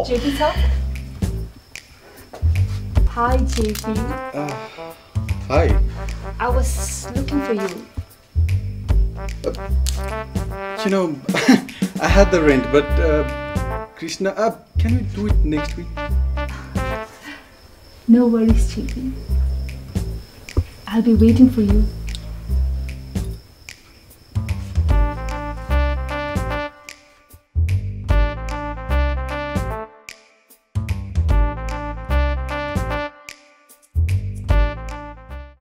JP sir? Hi JP. Hi. I was looking for you. I had the rent, but Krishna, can we do it next week? No worries, JP. I'll be waiting for you.